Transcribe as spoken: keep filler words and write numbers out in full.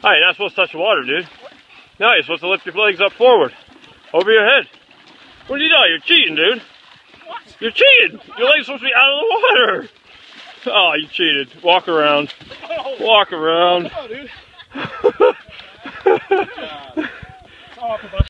Alright, you're not supposed to touch the water, dude. No, you're supposed to lift your legs up forward. Over your head. What are you doing? You're cheating, dude. What? You're cheating. Your legs are supposed to be out of the water. Oh, you cheated. Walk around. Walk around. Oh, dude. Good job. It's all up about